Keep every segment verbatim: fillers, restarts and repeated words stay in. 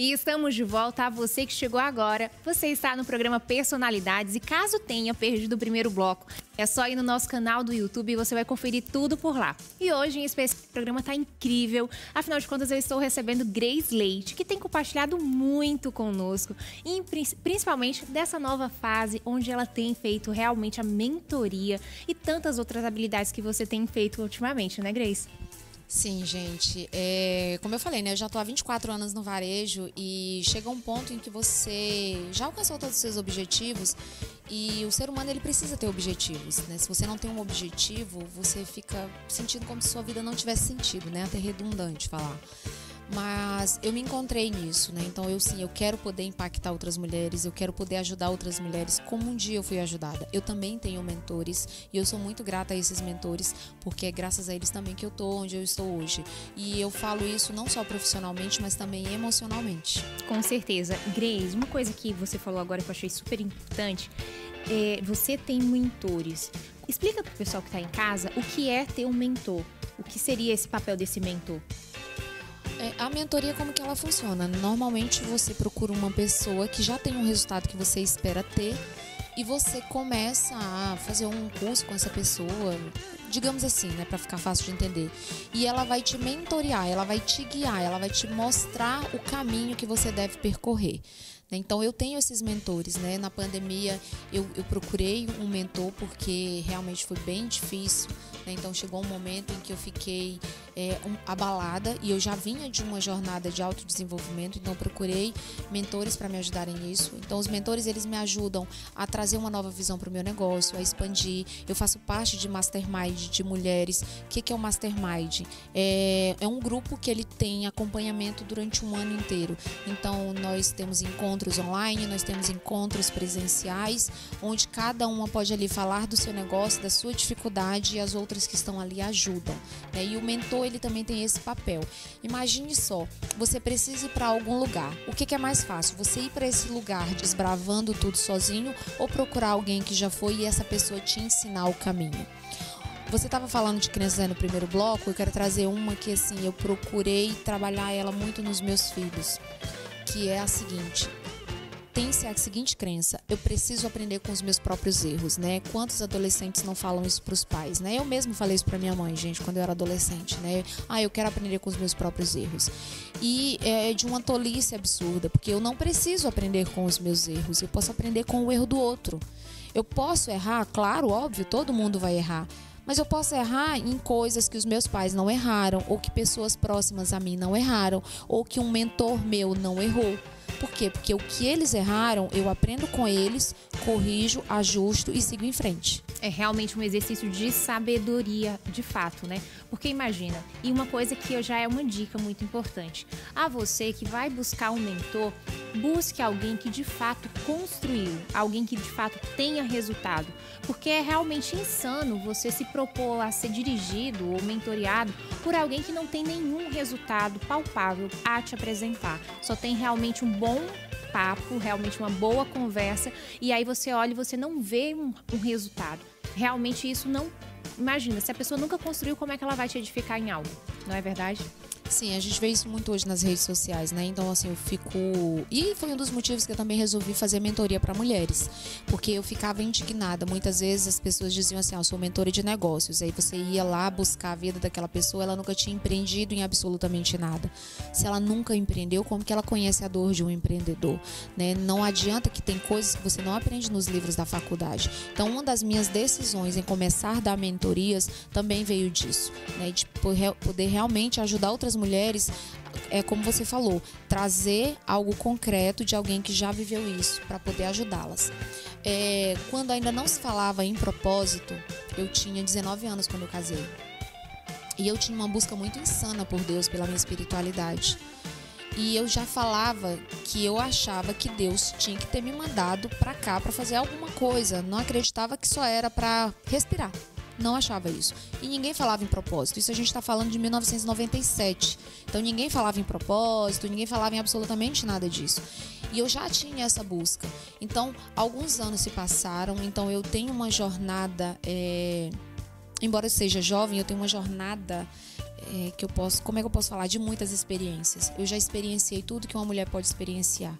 E estamos de volta a você que chegou agora. Você está no programa Personalidades e caso tenha perdido o primeiro bloco, é só ir no nosso canal do YouTube e você vai conferir tudo por lá. E hoje, em especial, o programa está incrível. Afinal de contas, eu estou recebendo Grace Leite, que tem compartilhado muito conosco, e principalmente dessa nova fase onde ela tem feito realmente a mentoria e tantas outras habilidades que você tem feito ultimamente, né, Grace? Sim, gente. É, como eu falei, né? Eu já tô há vinte e quatro anos no varejo e chega um ponto em que você já alcançou todos os seus objetivos e o ser humano, ele precisa ter objetivos, né? Se você não tem um objetivo, você fica sentindo como se sua vida não tivesse sentido, né? Até redundante falar. Mas eu me encontrei nisso, né? Então eu sim, eu quero poder impactar outras mulheres, eu quero poder ajudar outras mulheres como um dia eu fui ajudada. Eu também tenho mentores e eu sou muito grata a esses mentores, porque é graças a eles também que eu tô onde eu estou hoje. E eu falo isso não só profissionalmente, mas também emocionalmente. Com certeza. Grace, uma coisa que você falou agora que eu achei super importante, é, você tem mentores. Explica pro pessoal que tá em casa o que é ter um mentor. O que seria esse papel desse mentor? A mentoria, como que ela funciona? Normalmente você procura uma pessoa que já tem um resultado que você espera ter e você começa a fazer um curso com essa pessoa, digamos assim, né, para ficar fácil de entender. E ela vai te mentorear, ela vai te guiar, ela vai te mostrar o caminho que você deve percorrer. Então eu tenho esses mentores, né? Na pandemia eu, eu procurei um mentor porque realmente foi bem difícil, né? Então chegou um momento em que eu fiquei é, um, abalada e eu já vinha de uma jornada de autodesenvolvimento, então eu procurei mentores para me ajudarem nisso. Então os mentores, eles me ajudam a trazer uma nova visão para o meu negócio, a expandir. Eu faço parte de Mastermind de mulheres. O que, que é o Mastermind? É, é um grupo que ele tem acompanhamento durante um ano inteiro. Então nós temos encontros online, nós temos encontros presenciais, onde cada uma pode ali falar do seu negócio, da sua dificuldade e as outras que estão ali ajudam, né? E o mentor, ele também tem esse papel. Imagine só, você precisa ir para algum lugar. O que, que é mais fácil? Você ir para esse lugar desbravando tudo sozinho ou procurar alguém que já foi e essa pessoa te ensinar o caminho? Você estava falando de crianças no primeiro bloco, eu quero trazer uma que assim, eu procurei trabalhar ela muito nos meus filhos, que é a seguinte: tem-se a seguinte crença: eu preciso aprender com os meus próprios erros, né? Quantos adolescentes não falam isso para os pais, né? Eu mesmo falei isso para minha mãe, gente, quando eu era adolescente, né? Ah, eu quero aprender com os meus próprios erros. E é de uma tolice absurda, porque eu não preciso aprender com os meus erros, eu posso aprender com o erro do outro. Eu posso errar, claro, óbvio, todo mundo vai errar. Mas eu posso errar em coisas que os meus pais não erraram, ou que pessoas próximas a mim não erraram, ou que um mentor meu não errou. Por quê? Porque o que eles erraram, eu aprendo com eles, corrijo, ajusto e sigo em frente. É realmente um exercício de sabedoria, de fato, né? Porque imagina, e uma coisa que já é uma dica muito importante. A você que vai buscar um mentor, busque alguém que de fato construiu, alguém que de fato tenha resultado. Porque é realmente insano você se propor a ser dirigido ou mentoreado por alguém que não tem nenhum resultado palpável a te apresentar. Só tem realmente um bom papo, realmente uma boa conversa, e aí você olha e você não vê um, um resultado. Realmente isso não... Imagina, se a pessoa nunca construiu, como é que ela vai te edificar em algo? Não é verdade? Sim, a gente vê isso muito hoje nas redes sociais, né? Então, assim, eu fico... E foi um dos motivos que eu também resolvi fazer mentoria para mulheres. Porque eu ficava indignada. Muitas vezes as pessoas diziam assim, ah, eu sou mentora de negócios. Aí você ia lá buscar a vida daquela pessoa, ela nunca tinha empreendido em absolutamente nada. Se ela nunca empreendeu, como que ela conhece a dor de um empreendedor, né? Não adianta, que tem coisas que você não aprende nos livros da faculdade. Então, uma das minhas decisões em começar a dar mentorias também veio disso, né? De poder realmente ajudar outras mulheres mulheres, é como você falou, trazer algo concreto de alguém que já viveu isso para poder ajudá-las. É, quando ainda não se falava em propósito, eu tinha dezenove anos quando eu casei. E eu tinha uma busca muito insana por Deus, pela minha espiritualidade. E eu já falava que eu achava que Deus tinha que ter me mandado para cá para fazer alguma coisa. Não acreditava que só era para respirar. Não achava isso. E ninguém falava em propósito. Isso a gente está falando de mil novecentos e noventa e sete. Então ninguém falava em propósito, ninguém falava em absolutamente nada disso. E eu já tinha essa busca. Então, alguns anos se passaram. Então eu tenho uma jornada... É... embora eu seja jovem, eu tenho uma jornada é, que eu posso, como é que eu posso falar? De muitas experiências. Eu já experienciei tudo que uma mulher pode experienciar.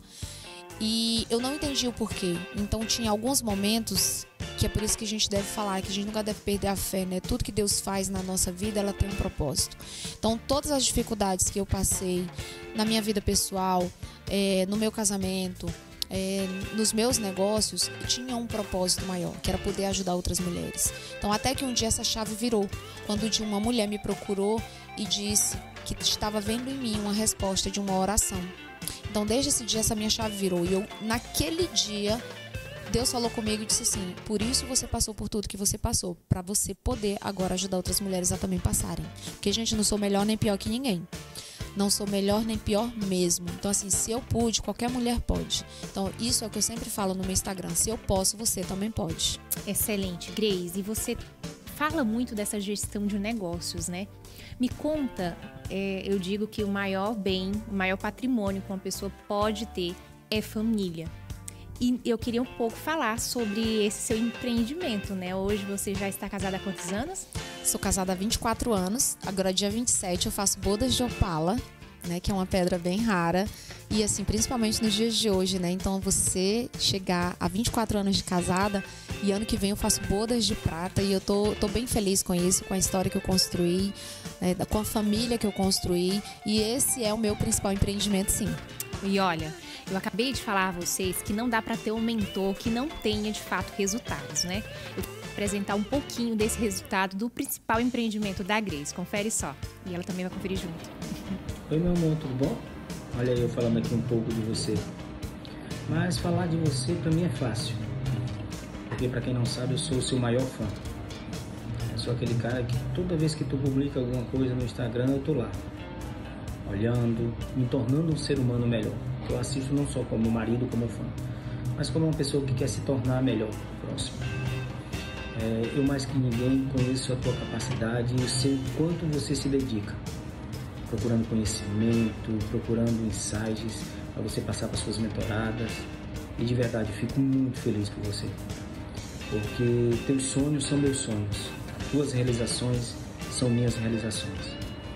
E eu não entendi o porquê. Então tinha alguns momentos que é por isso que a gente deve falar, que a gente nunca deve perder a fé, né? Tudo que Deus faz na nossa vida, ela tem um propósito. Então todas as dificuldades que eu passei na minha vida pessoal, é, no meu casamento, é, nos meus negócios, tinha um propósito maior, que era poder ajudar outras mulheres. Então até que um dia essa chave virou, quando uma mulher me procurou e disse que estava vendo em mim uma resposta de uma oração. Então desde esse dia essa minha chave virou, e eu naquele dia Deus falou comigo e disse assim: por isso você passou por tudo que você passou, para você poder agora ajudar outras mulheres a também passarem. Porque, gente, não sou melhor nem pior que ninguém. Não sou melhor nem pior mesmo. Então, assim, se eu pude, qualquer mulher pode. Então, isso é o que eu sempre falo no meu Instagram. Se eu posso, você também pode. Excelente, Grace. E você fala muito dessa gestão de negócios, né? Me conta, é, eu digo que o maior bem, o maior patrimônio que uma pessoa pode ter é família. E eu queria um pouco falar sobre esse seu empreendimento, né? Hoje você já está casada há quantos anos? Sou casada há vinte e quatro anos. Agora, dia vinte e sete, eu faço bodas de opala, né? Que é uma pedra bem rara. E, assim, principalmente nos dias de hoje, né? Então, você chegar a vinte e quatro anos de casada e ano que vem eu faço bodas de prata. E eu tô, tô bem feliz com isso, com a história que eu construí, né? Com a família que eu construí. E esse é o meu principal empreendimento, sim. E olha, eu acabei de falar a vocês que não dá para ter um mentor que não tenha de fato resultados, né? Eu vou apresentar um pouquinho desse resultado do principal empreendimento da Grace. Confere só. E ela também vai conferir junto. Oi, meu amor, tudo bom? Olha eu falando aqui um pouco de você. Mas falar de você pra mim é fácil. Porque pra quem não sabe, eu sou o seu maior fã. Eu sou aquele cara que toda vez que tu publica alguma coisa no Instagram, eu tô lá. Olhando, me tornando um ser humano melhor. Eu assisto não só como marido, como fã, mas como uma pessoa que quer se tornar melhor, próximo. É, eu mais que ninguém conheço a tua capacidade e sei o quanto você se dedica, procurando conhecimento, procurando insights para você passar para suas mentoradas. E de verdade, eu fico muito feliz por você, porque teus sonhos são meus sonhos, tuas realizações são minhas realizações.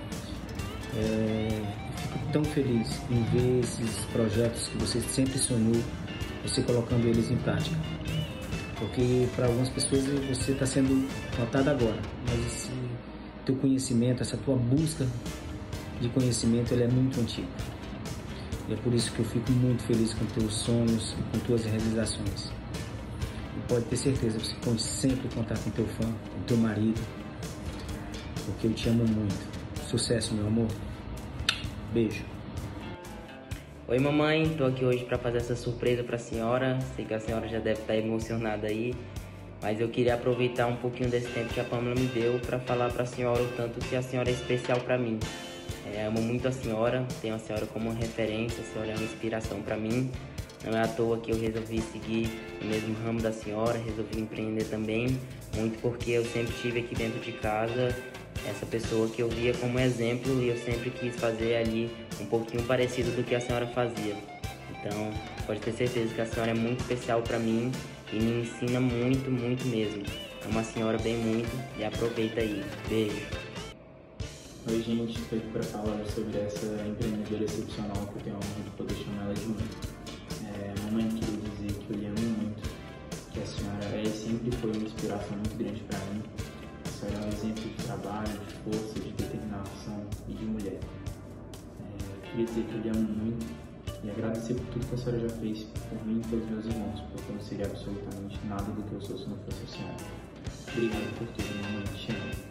É, fico tão feliz em ver esses projetos que você sempre sonhou, você colocando eles em prática. Porque para algumas pessoas você está sendo notado agora, mas esse teu conhecimento, essa tua busca de conhecimento, ele é muito antigo. E é por isso que eu fico muito feliz com teus sonhos e com tuas realizações. E pode ter certeza, você pode sempre contar com teu fã, com teu marido, porque eu te amo muito. Sucesso, meu amor. Beijo. Oi, mamãe. Tô aqui hoje para fazer essa surpresa para a senhora. Sei que a senhora já deve estar emocionada aí, mas eu queria aproveitar um pouquinho desse tempo que a Pamela me deu para falar para a senhora o tanto que a senhora é especial para mim. É, amo muito a senhora, tenho a senhora como uma referência, a senhora é uma inspiração para mim. Não é à toa que eu resolvi seguir o mesmo ramo da senhora, resolvi empreender também, muito porque eu sempre tive aqui dentro de casa essa pessoa que eu via como exemplo e eu sempre quis fazer ali um pouquinho parecido do que a senhora fazia. Então, pode ter certeza que a senhora é muito especial para mim e me ensina muito, muito mesmo. Amo a senhora bem muito e aproveita aí. Beijo. Oi, gente, estou aqui para falar sobre essa empreendedora excepcional que eu tenho a honra de poder chamar ela de mãe. É, mamãe, queria dizer que eu lhe amo muito, que a senhora é e sempre foi uma inspiração muito grande para mim. A senhora é um exemplo de trabalho, de força, de determinação e de mulher. É, queria dizer que eu lhe amo muito e agradecer por tudo que a senhora já fez por mim e pelos meus irmãos, porque eu não seria absolutamente nada do que eu sou se não fosse a senhora. Obrigado por tudo, mamãe, te amo.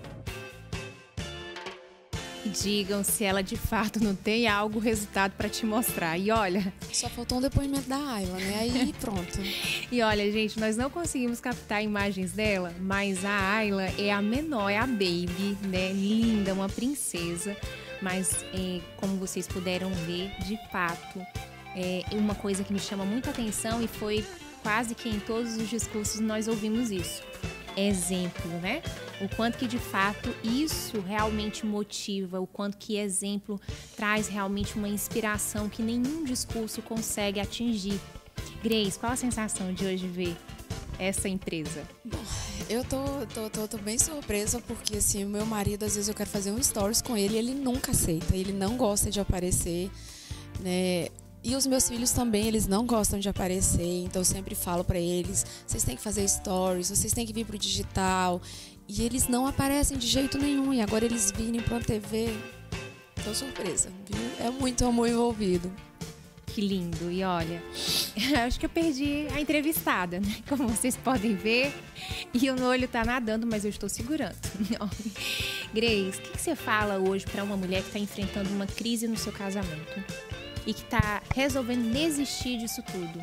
Digam se ela de fato não tem algo, resultado para te mostrar. E olha... Só faltou um depoimento da Ayla, né? Aí pronto. E olha, gente, nós não conseguimos captar imagens dela, mas a Ayla é a menor, é a baby, né? Linda, uma princesa. Mas, é, como vocês puderam ver, de fato, é uma coisa que me chama muita atenção e foi quase que em todos os discursos nós ouvimos isso. Exemplo, né? O quanto que de fato isso realmente motiva, o quanto que exemplo traz realmente uma inspiração que nenhum discurso consegue atingir. Grace, qual a sensação de hoje ver essa empresa? Bom, Eu tô, tô, tô, tô bem surpresa porque, assim, o meu marido, às vezes eu quero fazer um stories com ele e ele nunca aceita, ele não gosta de aparecer, né? E os meus filhos também, eles não gostam de aparecer, então eu sempre falo pra eles, vocês têm que fazer stories, vocês têm que vir pro digital, e eles não aparecem de jeito nenhum, e agora eles virem pra T V, tô surpresa, viu? É muito amor envolvido. Que lindo. E olha, acho que eu perdi a entrevistada, né? Como vocês podem ver. E o olho tá nadando, mas eu estou segurando. Grace, o que, que você fala hoje para uma mulher que está enfrentando uma crise no seu casamento e que está resolvendo desistir disso tudo?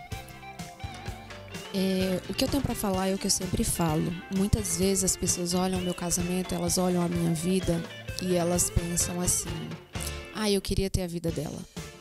É, o que eu tenho para falar é o que eu sempre falo. Muitas vezes as pessoas olham o meu casamento, elas olham a minha vida e elas pensam assim: ah, eu queria ter a vida dela.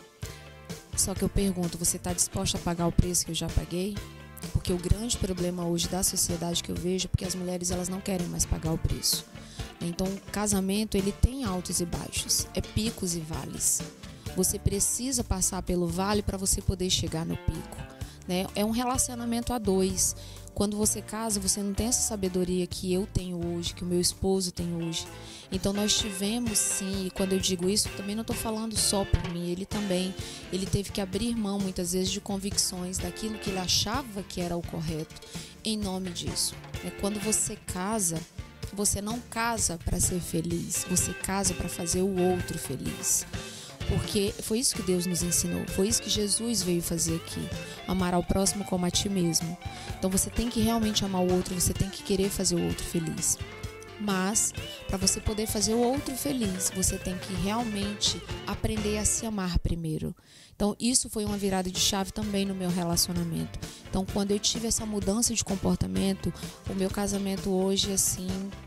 Só que eu pergunto, você está disposta a pagar o preço que eu já paguei? Porque o grande problema hoje da sociedade que eu vejo é porque as mulheres elas não querem mais pagar o preço. Então o casamento ele tem altos e baixos, é picos e vales. Você precisa passar pelo vale para você poder chegar no pico, né? É um relacionamento a dois. Quando você casa, você não tem essa sabedoria que eu tenho hoje, que o meu esposo tem hoje. Então nós tivemos sim, e quando eu digo isso, também não estou falando só por mim, ele também, ele teve que abrir mão muitas vezes de convicções daquilo que ele achava que era o correto, em nome disso. Quando você casa, você não casa para ser feliz, você casa para fazer o outro feliz. Porque foi isso que Deus nos ensinou, foi isso que Jesus veio fazer aqui, amar ao próximo como a ti mesmo. Então você tem que realmente amar o outro, você tem que querer fazer o outro feliz. Mas, para você poder fazer o outro feliz, você tem que realmente aprender a se amar primeiro. Então, isso foi uma virada de chave também no meu relacionamento. Então, quando eu tive essa mudança de comportamento, o meu casamento hoje, assim,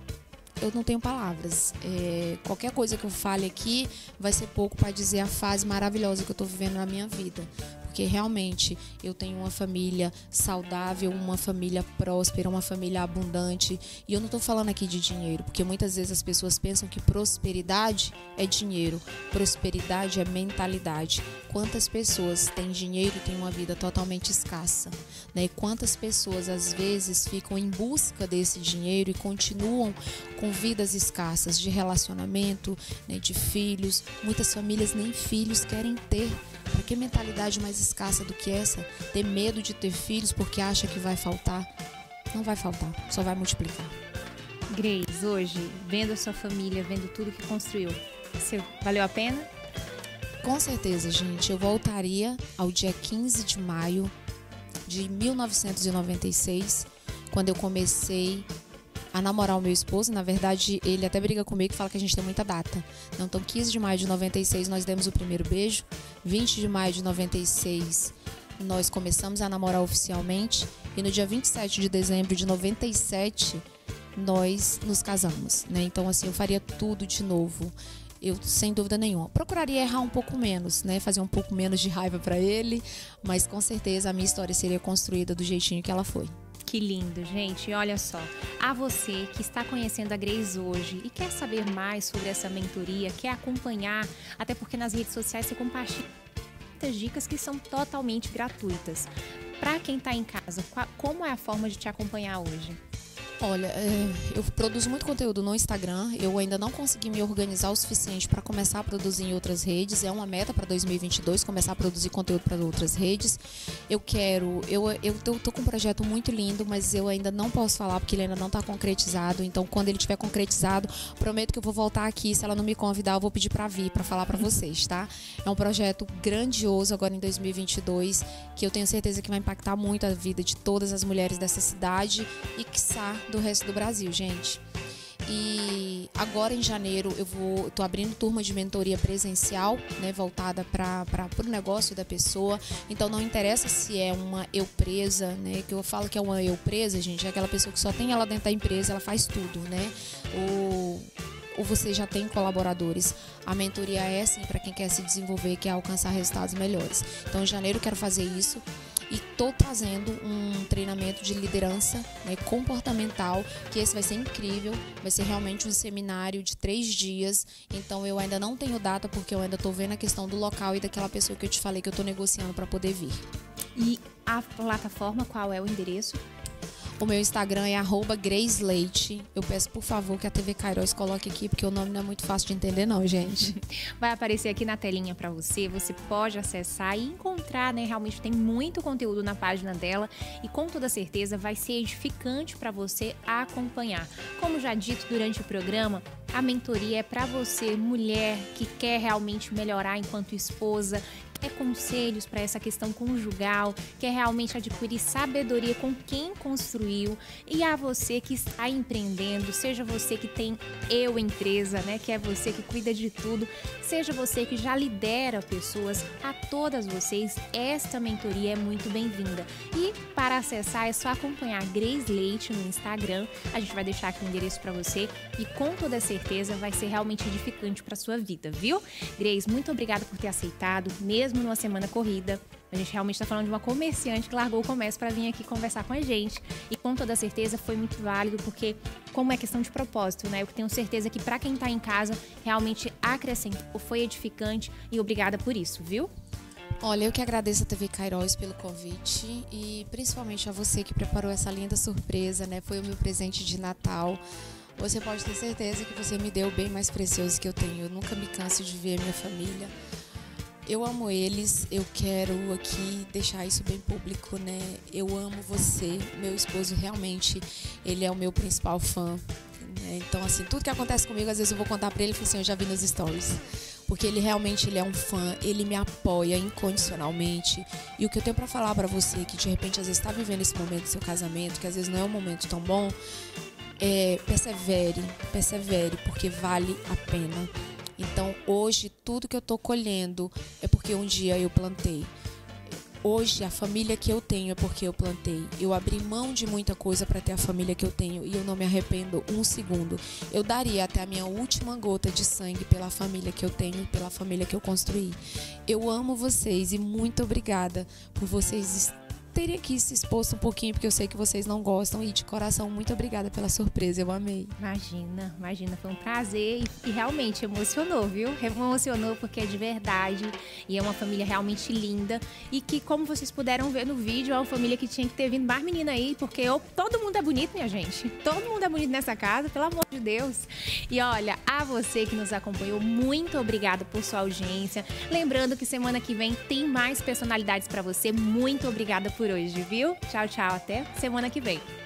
eu não tenho palavras. É, qualquer coisa que eu fale aqui vai ser pouco para dizer a fase maravilhosa que eu estou vivendo na minha vida. Porque realmente eu tenho uma família saudável, uma família próspera, uma família abundante. E eu não estou falando aqui de dinheiro, porque muitas vezes as pessoas pensam que prosperidade é dinheiro. Prosperidade é mentalidade. Quantas pessoas têm dinheiro e têm uma vida totalmente escassa, né? Quantas pessoas às vezes ficam em busca desse dinheiro e continuam com vidas escassas de relacionamento, né, de filhos. Muitas famílias nem filhos querem ter. Para que mentalidade mais escassa do que essa? Ter medo de ter filhos porque acha que vai faltar? Não vai faltar, só vai multiplicar. Grace, hoje, vendo a sua família, vendo tudo que construiu, você, valeu a pena? Com certeza, gente. Eu voltaria ao dia quinze de maio de mil novecentos e noventa e seis, quando eu comecei a namorar o meu esposo. Na verdade, ele até briga comigo e fala que a gente tem muita data. Então, quinze de maio de noventa e seis, nós demos o primeiro beijo. vinte de maio de noventa e seis, nós começamos a namorar oficialmente. E no dia vinte e sete de dezembro de noventa e sete, nós nos casamos, né? Então, assim, eu faria tudo de novo. Eu, sem dúvida nenhuma, procuraria errar um pouco menos, né? Fazer um pouco menos de raiva para ele. Mas, com certeza, a minha história seria construída do jeitinho que ela foi. Que lindo, gente. Olha só, a você que está conhecendo a Grace hoje e quer saber mais sobre essa mentoria, quer acompanhar, até porque nas redes sociais você compartilha muitas dicas que são totalmente gratuitas. Para quem está em casa, qual, como é a forma de te acompanhar hoje? Olha, eu produzo muito conteúdo no Instagram. Eu ainda não consegui me organizar o suficiente para começar a produzir em outras redes. É uma meta para dois mil e vinte e dois, começar a produzir conteúdo para outras redes. Eu quero... Eu, eu tô, tô com um projeto muito lindo, mas eu ainda não posso falar porque ele ainda não está concretizado. Então, quando ele tiver concretizado, prometo que eu vou voltar aqui. Se ela não me convidar, eu vou pedir para vir, para falar para vocês, tá? É um projeto grandioso agora em dois mil e vinte e dois, que eu tenho certeza que vai impactar muito a vida de todas as mulheres dessa cidade e, quiçá, do resto do Brasil, gente. E agora em janeiro eu vou, tô abrindo turma de mentoria presencial, né, voltada para o negócio da pessoa. Então não interessa se é uma eu presa, né, que eu falo que é uma eu presa, gente, é aquela pessoa que só tem ela dentro da empresa, ela faz tudo, né? Ou ou você já tem colaboradores. A mentoria é assim para quem quer se desenvolver, quer alcançar resultados melhores. Então em janeiro eu quero fazer isso. E estou trazendo um treinamento de liderança, né, comportamental, que esse vai ser incrível, vai ser realmente um seminário de três dias. Então eu ainda não tenho data porque eu ainda estou vendo a questão do local e daquela pessoa que eu te falei que eu estou negociando para poder vir. E a plataforma, qual é o endereço? O meu Instagram é arroba Grace Leite. Eu peço, por favor, que a T V Cairós coloque aqui, porque o nome não é muito fácil de entender não, gente. Vai aparecer aqui na telinha para você, você pode acessar e encontrar, né? Realmente tem muito conteúdo na página dela e com toda certeza vai ser edificante para você acompanhar. Como já dito durante o programa, a mentoria é para você, mulher que quer realmente melhorar enquanto esposa, quer conselhos para essa questão conjugal, quer realmente adquirir sabedoria com quem construiu, e a você que está empreendendo, seja você que tem eu empresa, né, que é você que cuida de tudo, seja você que já lidera pessoas, a todas vocês esta mentoria é muito bem-vinda. E para acessar é só acompanhar a Grace Leite no Instagram, a gente vai deixar aqui o endereço para você e com toda certeza vai ser realmente edificante para sua vida, viu? Grace, muito obrigada por ter aceitado, mesmo numa semana corrida. A gente realmente está falando de uma comerciante que largou o comércio para vir aqui conversar com a gente. E com toda certeza foi muito válido, porque como é questão de propósito, né? Eu tenho certeza que para quem está em casa, realmente acrescentou, foi edificante e obrigada por isso, viu? Olha, eu que agradeço a T V Cairós pelo convite e principalmente a você que preparou essa linda surpresa, né? Foi o meu presente de Natal. Você pode ter certeza que você me deu o bem mais precioso que eu tenho. Eu nunca me canso de ver a minha família. Eu amo eles, eu quero aqui deixar isso bem público, né? Eu amo você, meu esposo realmente, ele é o meu principal fã, né? Então, assim, tudo que acontece comigo, às vezes eu vou contar pra ele e falo assim, eu já vi nos stories. Porque ele realmente ele é um fã, ele me apoia incondicionalmente. E o que eu tenho pra falar pra você, que de repente às vezes tá vivendo esse momento do seu casamento, que às vezes não é um momento tão bom, é, persevere, persevere, porque vale a pena. Então, hoje, tudo que eu tô colhendo é porque um dia eu plantei. Hoje, a família que eu tenho é porque eu plantei. Eu abri mão de muita coisa para ter a família que eu tenho e eu não me arrependo um segundo. Eu daria até a minha última gota de sangue pela família que eu tenho e pela família que eu construí. Eu amo vocês e muito obrigada por vocês terem aqui se exposto um pouquinho, porque eu sei que vocês não gostam, e de coração, muito obrigada pela surpresa, eu amei. Imagina, imagina, foi um prazer e, e realmente emocionou, viu? Emocionou porque é de verdade e é uma família realmente linda e que, como vocês puderam ver no vídeo, é uma família que tinha que ter vindo mais menina aí, porque eu, todo mundo é bonito, minha gente, todo mundo é bonito nessa casa, pelo amor de Deus. E olha, a você que nos acompanhou, muito obrigada por sua audiência, lembrando que semana que vem tem mais personalidades para você, muito obrigada por hoje, viu? Tchau, tchau, até semana que vem.